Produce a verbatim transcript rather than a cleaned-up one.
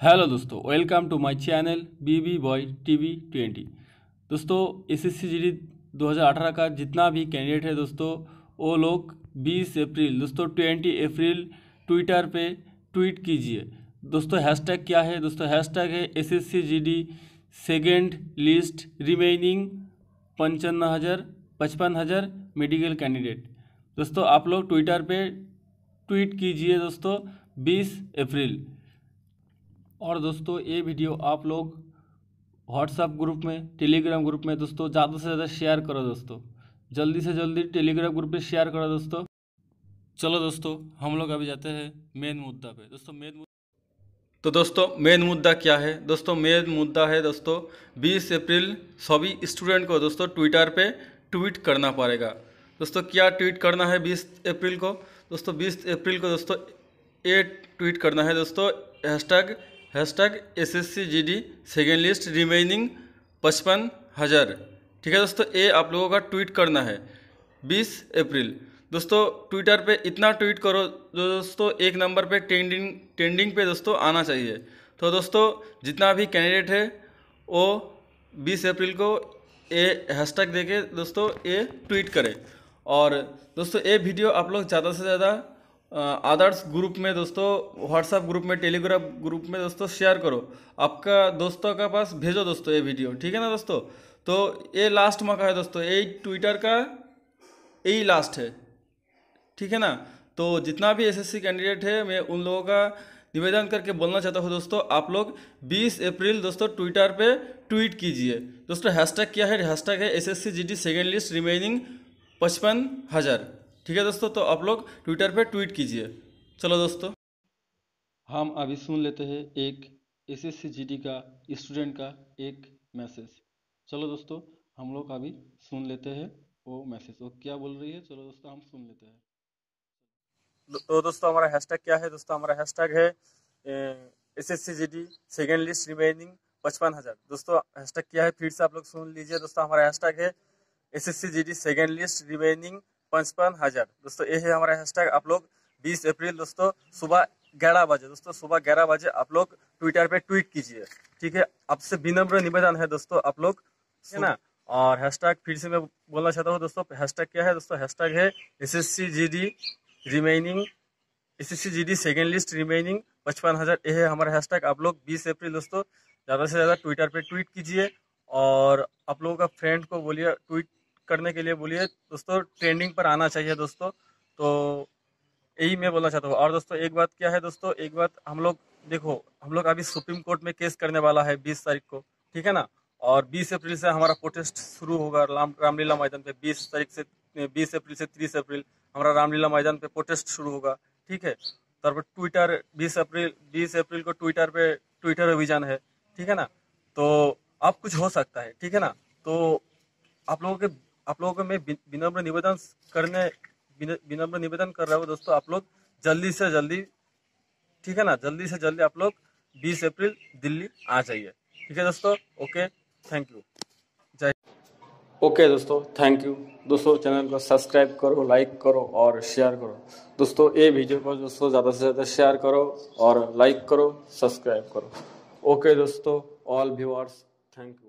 Hello दोस्तों, welcome to my channel B B boy T V twenty. दोस्तों S S C G D दो हज़ार अठारह का जितना भी कैंडिडेट है दोस्तों, वो लोग बीस अप्रैल दोस्तों बीस अप्रैल ट्विटर पे ट्वीट कीजिए। दोस्तों हैशटैग क्या है दोस्तों? हैशटैग है S S C G D second list remaining पंचान्न हज़ार पचपन हज़ार मेडिकल कैंडिडेट। दोस्तों आप लोग ट्विटर पे ट्वीट कीजिए दोस्तों बीस अप्रैल। और दोस्तों ये वीडियो आप लोग व्हाट्सएप ग्रुप में, टेलीग्राम ग्रुप में दोस्तों ज़्यादा से ज़्यादा शेयर करो दोस्तों, जल्दी से जल्दी टेलीग्राम ग्रुप पे शेयर करो दोस्तों। चलो दोस्तों हम लोग अभी जाते हैं मेन मुद्दा पे। दोस्तों मेन मुद्दा तो दोस्तों मेन मुद्दा क्या है दोस्तों? मेन मुद्दा है दोस्तों बीस अप्रैल सभी स्टूडेंट को दोस्तों ट्विटर पे ट्वीट करना पड़ेगा। दोस्तों क्या ट्वीट करना है बीस अप्रैल को? दोस्तों बीस अप्रैल को दोस्तों ये ट्वीट करना है दोस्तों hashtag hashtag S S C G D second list remaining पचपन हज़ार। ठीक है दोस्तों, ये आप लोगों का ट्वीट करना है बीस अप्रैल। दोस्तों ट्विटर पे इतना ट्वीट करो जो दोस्तों एक नंबर पे ट्रेंडिंग ट्रेंडिंग पे दोस्तों आना चाहिए। तो दोस्तों जितना भी कैंडिडेट है वो बीस अप्रैल को ये हैशटैग देके दोस्तों ये ट्वीट करें। और दोस्तों ये वीडियो आप लोग ज़्यादा से ज़्यादा आदर्श ग्रुप में दोस्तों, व्हाट्सएप ग्रुप में, टेलीग्राम ग्रुप में दोस्तों शेयर करो, आपका दोस्तों का पास भेजो दोस्तों ये वीडियो। ठीक है ना दोस्तों? तो ये लास्ट मौका है दोस्तों, यही ट्विटर का यही लास्ट है। ठीक है ना? तो जितना भी एसएससी कैंडिडेट है मैं उन लोगों का निवेदन करके बोलना चाहता हूँ दोस्तों, आप लोग बीस अप्रैल दोस्तों ट्विटर पे ट्वीट कीजिए। दोस्तों हैशटैग क्या है? हैशटैग है S S C G D second list remaining पचपन हज़ार। ठीक है दोस्तों, तो आप लोग ट्विटर पे ट्वीट कीजिए। चलो दोस्तों हम अभी सुन लेते हैं एक S S C G D का स्टूडेंट का एक मैसेज। चलो दोस्तों हम लोग अभी सुन लेते हैं वो मैसेज, वो क्या बोल रही है। चलो दोस्तों हम सुन लेते हैं। तो दोस्तों हमारा हैशटैग क्या है? दोस्तों हमारा हैशटैग है S S C G D second list remaining पचपन हज़ार। दोस्तों हैशटैग क्या है फिर से आप लोग सुन लीजिए। दोस्तों हमारा हैशटैग है S S C G D second list remaining पचपन हज़ार। दोस्तों ये है हमारा हैशटैग। आप लोग बीस अप्रैल दोस्तों सुबह ग्यारह बजे दोस्तों सुबह ग्यारह बजे आप लोग ट्विटर पे ट्वीट कीजिए। ठीक है, आपसे विनम्र निवेदन है दोस्तों, आप लोग है ना। और हैशटैग फिर से मैं बोलना चाहता हूँ दोस्तों, हैशटैग क्या है दोस्तों? हैशटैग है S S C G D remaining S S C G D second list remaining पचपन हज़ार। ये है हमारा हैशटैग। आप लोग बीस अप्रैल दोस्तों ज़्यादा से ज़्यादा ट्विटर पे ट्वीट कीजिए और आप लोगों का फ्रेंड को बोलिए ट्वीट करने के लिए बोलिए दोस्तों, ट्रेंडिंग पर आना चाहिए दोस्तों। तो यही मैं बोलना चाहता हूँ। और दोस्तों एक बात क्या है दोस्तों, एक बात हम लोग देखो, हम लोग अभी सुप्रीम कोर्ट में केस करने वाला है बीस तारीख को। ठीक है ना? और बीस अप्रैल से हमारा प्रोटेस्ट शुरू होगा राम रामलीला मैदान पे। बीस तारीख से बीस अप्रैल से तीस अप्रैल हमारा रामलीला मैदान पे प्रोटेस्ट शुरू होगा। ठीक है, तारपर ट्विटर बीस अप्रैल बीस अप्रैल को ट्विटर पे ट्विटर अभियान है। ठीक है ना? तो अब कुछ हो सकता है। ठीक है ना? तो आप लोगों के आप लोगों को मैं विनम्र निवेदन करने विनम्र निवेदन कर रहा हूँ दोस्तों, आप लोग जल्दी से जल्दी, ठीक है ना, जल्दी से जल्दी आप लोग बीस अप्रैल दिल्ली आ जाइए। ठीक है दोस्तों, ओके, थैंक यू, जय। ओके दोस्तों, थैंक यू दोस्तों। चैनल को सब्सक्राइब करो, लाइक करो और शेयर करो दोस्तों। ये वीडियो को दोस्तों ज़्यादा से ज़्यादा शेयर करो और लाइक करो, सब्सक्राइब करो। ओके दोस्तों, ऑल व्यूअर्स, थैंक यू।